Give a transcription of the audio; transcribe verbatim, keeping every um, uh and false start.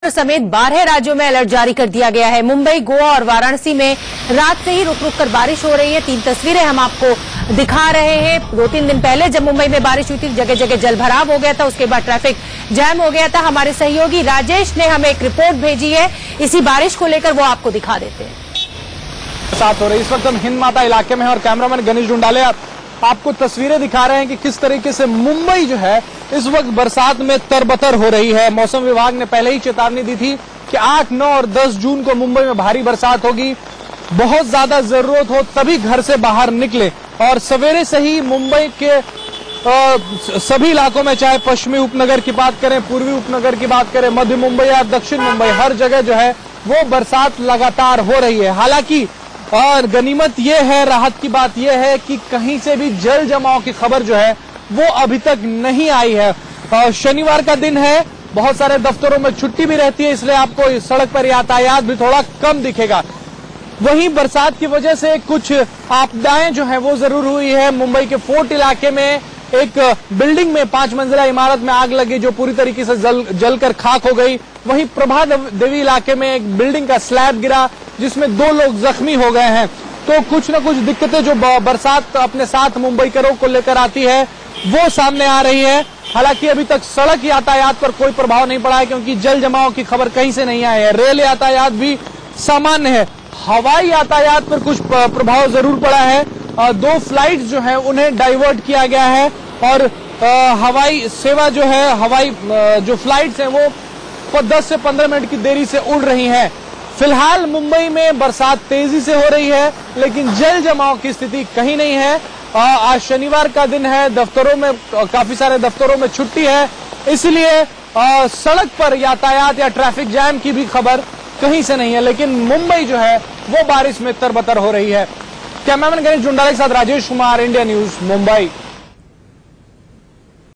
समेत बारह राज्यों में अलर्ट जारी कर दिया गया है। मुंबई, गोवा और वाराणसी में रात से ही रुक रुक कर बारिश हो रही है। तीन तस्वीरें हम आपको दिखा रहे हैं। दो तीन दिन पहले जब मुंबई में बारिश हुई थी, जगह जगह जलभराव हो गया था, उसके बाद ट्रैफिक जैम हो गया था। हमारे सहयोगी राजेश ने हमें एक रिपोर्ट भेजी है, इसी बारिश को लेकर वो आपको दिखा देते हैं। साथ हो रही इस वक्त हम हिंद माता इलाके में हैं और कैमरामैन गणेश डुंडाले आपको तस्वीरें दिखा रहे हैं कि किस तरीके से मुंबई जो है इस वक्त बरसात में तरबतर हो रही है। मौसम विभाग ने पहले ही चेतावनी दी थी कि आठ, नौ और दस जून को मुंबई में भारी बरसात होगी। बहुत ज्यादा जरूरत हो तभी घर से बाहर निकले। और सवेरे से ही मुंबई के आ, सभी इलाकों में, चाहे पश्चिमी उपनगर की बात करें, पूर्वी उपनगर की बात करें, मध्य मुंबई या दक्षिण मुंबई, हर जगह जो है वो बरसात लगातार हो रही है। हालांकि और गनीमत यह है, राहत की बात यह है कि कहीं से भी जल जमाव की खबर जो है वो अभी तक नहीं आई है। और शनिवार का दिन है, बहुत सारे दफ्तरों में छुट्टी भी रहती है, इसलिए आपको इस सड़क पर यातायात भी थोड़ा कम दिखेगा। वहीं बरसात की वजह से कुछ आपदाएं जो है वो जरूर हुई है। मुंबई के फोर्ट इलाके में एक बिल्डिंग में पांच मंजिला इमारत में आग लगी जो पूरी तरीके से जल जलकर खाक हो गई। वहीं प्रभा देवी इलाके में एक बिल्डिंग का स्लैब गिरा जिसमें दो लोग जख्मी हो गए हैं। तो कुछ न कुछ दिक्कतें जो बरसात अपने साथ मुंबईकरों को लेकर आती है वो सामने आ रही है। हालांकि अभी तक सड़क यातायात पर कोई प्रभाव नहीं पड़ा है क्योंकि जल जमाव की खबर कहीं से नहीं आई है। रेल यातायात भी सामान्य है। हवाई यातायात पर कुछ प्रभाव जरूर पड़ा है। दो फ्लाइट जो है उन्हें डाइवर्ट किया गया है और हवाई सेवा जो है, हवाई जो फ्लाइट्स हैं वो दस से पंद्रह मिनट की देरी से उड़ रही हैं। फिलहाल मुंबई में बरसात तेजी से हो रही है लेकिन जल जमाव की स्थिति कहीं नहीं है। आज शनिवार का दिन है, दफ्तरों में काफी सारे दफ्तरों में छुट्टी है, इसलिए सड़क पर यातायात या ट्रैफिक जैम की भी खबर कहीं से नहीं है। लेकिन मुंबई जो है वो बारिश में तरबतर हो रही है। कैमरामैन गणेश डुंडाले के साथ राजेश कुमार, इंडिया न्यूज, मुंबई।